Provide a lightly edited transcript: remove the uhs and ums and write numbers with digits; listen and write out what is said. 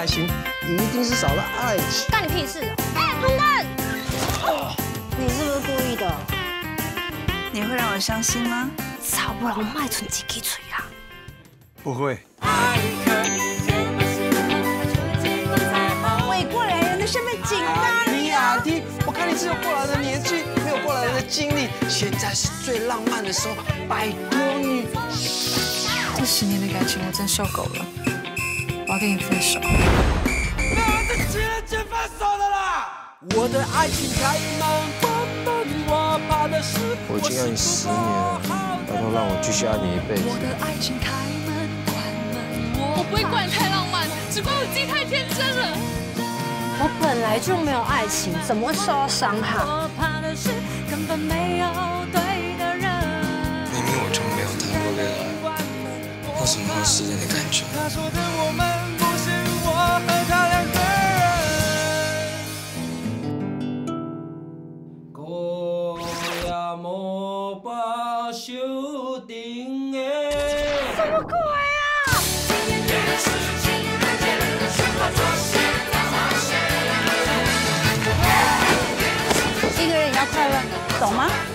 开心，一定是少了爱情。 干你屁事哦！哎，同根，你是不是故意的？ 你会让我伤心吗？ 早不然我卖存几支嘴啦。 不会。 为过来人的身份紧张。 你阿弟，我看你只有过来人的年纪，没有过来人的经历。现在是最浪漫的时候，拜托你。 这10年的感情我真受够了，我要跟你分手。 没有人在情人节分手的啦！我的爱情开门，我怕的是我已经爱你10年了，拜托让我继续爱你一辈子。 我的爱情开门关门， 我不会怪你太浪漫，只怪我自己太天真了。 我本来就没有爱情，怎么会受到伤害？ 明明我就没有谈过恋爱，为什么会有失恋的感觉？ 他说的我们不是我和他两个人。过夜无把手顶的。 什么鬼啊！一个人也要快乐，懂吗？